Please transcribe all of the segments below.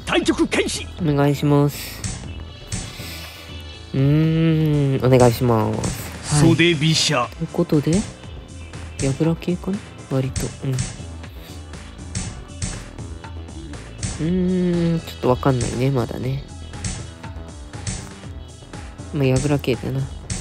対局開始。 お願いします。お願いします。 袖飛車。 ということで矢倉系かな割と。ちょっとわかんないねまだね。まあ矢倉系だな。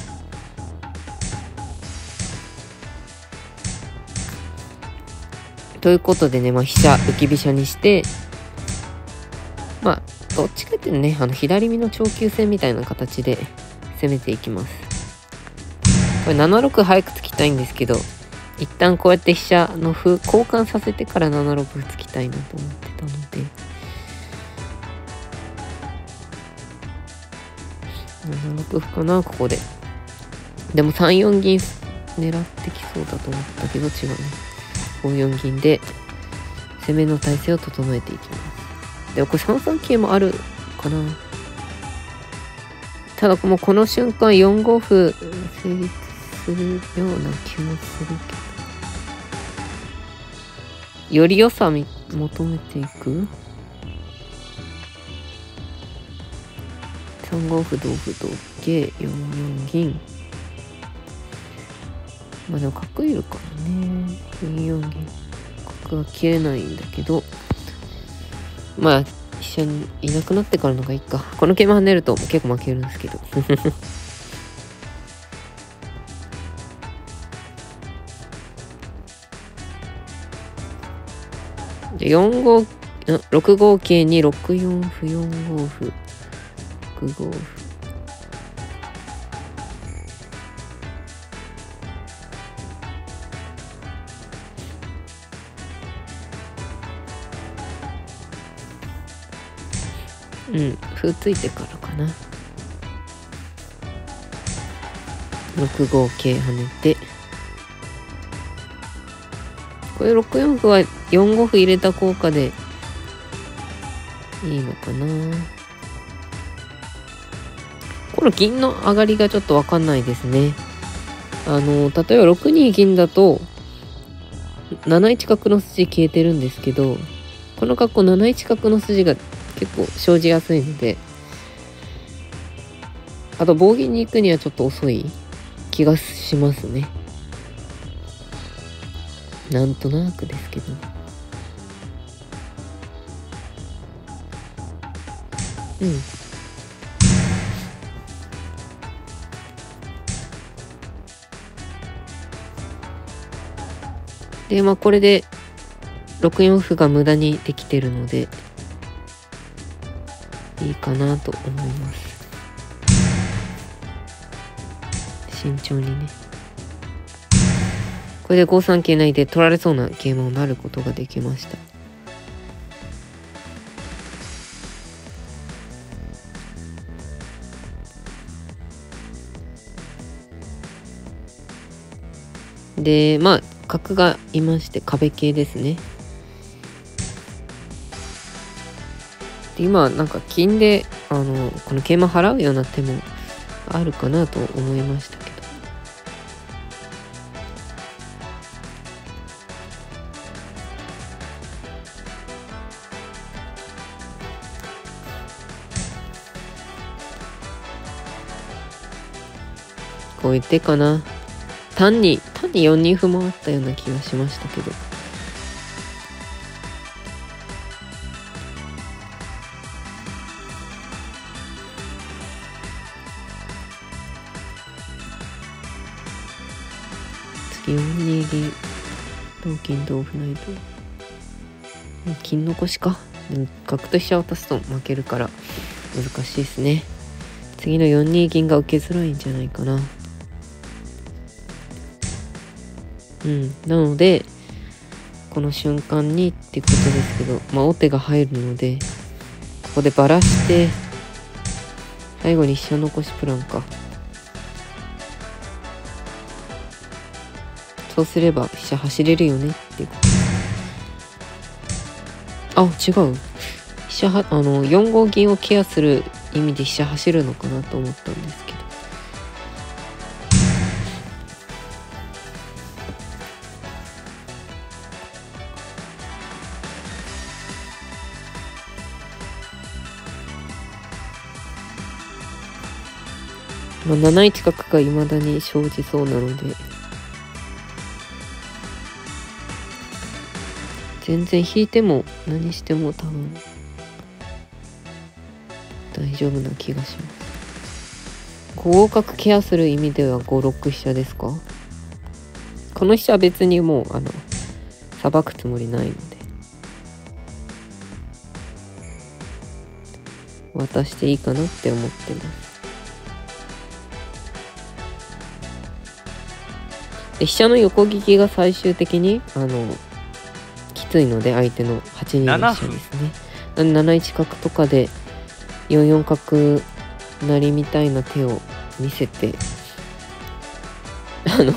ということでね、まあ飛車浮き飛車にして、まあどっちかっていうとね、左身の長級戦みたいな形で攻めていきます。これ7六早く突きたいんですけど、一旦こうやって飛車の歩交換させてから7六歩突きたいなと思ってたので、7六歩かなここで。でも3四銀狙ってきそうだと思ったけど違うね。5四銀で攻めの体勢を整えていきます。でもこれ3三桂もあるかな。ただもうこの瞬間4五歩成立するような気もするけど、より良さ求めていく。3五歩同歩同桂4四銀。まあでも角いるからね。4四銀角は切れないんだけど、まあ飛車にいなくなってからのがいいか。この桂馬跳ねると結構負けるんですけどで6五桂に6四歩4五歩6五歩。歩ついてからかな。6五桂跳ねて、これ6四歩は4五歩入れた効果でいいのかな。この銀の上がりがちょっとわかんないですね。例えば6二銀だと7一角の筋消えてるんですけど、この格好7一角の筋が結構生じやすいので、あと棒銀に行くにはちょっと遅い気がしますね。なんとなくですけどね。でまあこれで6四歩が無駄にできてるのでいいかなと思います。慎重にね。これで5三桂成で取られそうな桂馬を成ることができました。でまあ角がいまして壁系ですね。で今なんか金でこの桂馬払うような手もあるかなと思いましたけど、こういう手かな。単に4二歩もあったような気がしましたけど、次4二銀同金同歩成と金残しか。でも角と飛車を渡すと負けるから難しいですね。次の4二銀が受けづらいんじゃないかな。なのでこの瞬間にってことですけど、まあ王手が入るのでここでバラして最後に飛車残しプランか。そうすれば飛車走れるよねっていうこと。あ、違う。飛車4五銀をケアする意味で飛車走るのかなと思ったんですけど。 まあ、7一角が未だに生じそうなので、全然引いても何しても多分大丈夫な気がします。5五角ケアする意味では5六飛車ですか。この飛車は別にもうさばくつもりないので渡していいかなって思ってます。で飛車の横利きが最終的にきついので、相手の8二の飛車ですね。なんで7一角とかで4四角成みたいな手を見せてや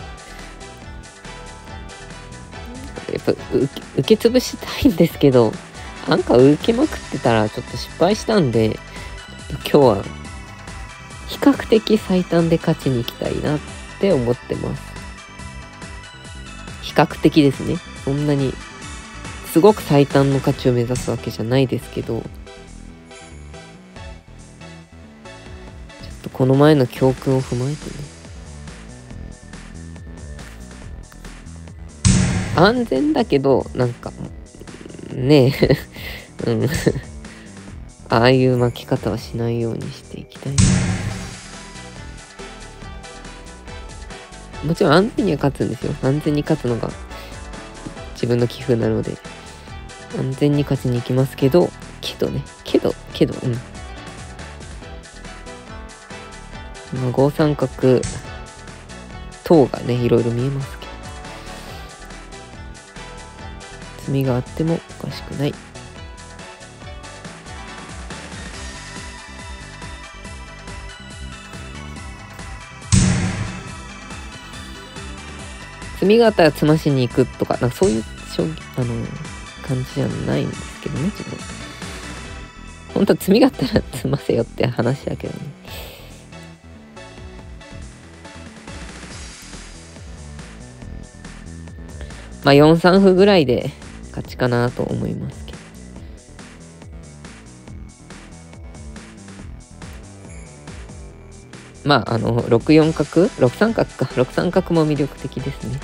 っぱ受け潰したいんですけど、なんか受けまくってたらちょっと失敗したんで、今日は比較的最短で勝ちに行きたいなって思ってます。比較的ですね。そんなにすごく最短の勝ちを目指すわけじゃないですけど、ちょっとこの前の教訓を踏まえてね、安全だけどなんかねえうんああいう負け方はしないようにしていきたいな。もちろん安全には勝つんですよ。安全に勝つのが自分の棋風なので安全に勝ちに行きますけど5三角等がねいろいろ見えますけど、詰みがあってもおかしくない。詰みがあったら詰ましに行くとか、なんかそういう将棋感じじゃないんですけどね。自分本当は詰みがあったら詰ませよって話だけどね。まあ4三歩ぐらいで勝ちかなと思いますけど。まあ6四角6三角か6三角も魅力的ですね。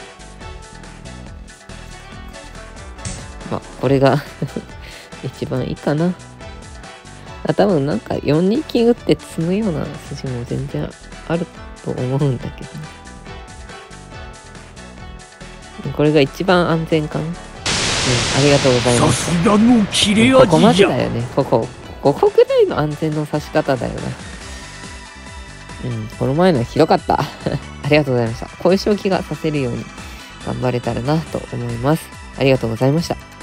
まあこれが一番いいかな。多分なんか4二金打って詰むような筋も全然あると思うんだけどね。これが一番安全かな。ありがとうございます。 さすがの切れ味じゃ。 ここまでだよね。ここぐらいの安全の指し方だよな。この前のはひどかった。ありがとうございました。こういう将棋が指せるように頑張れたらなと思います。ありがとうございました。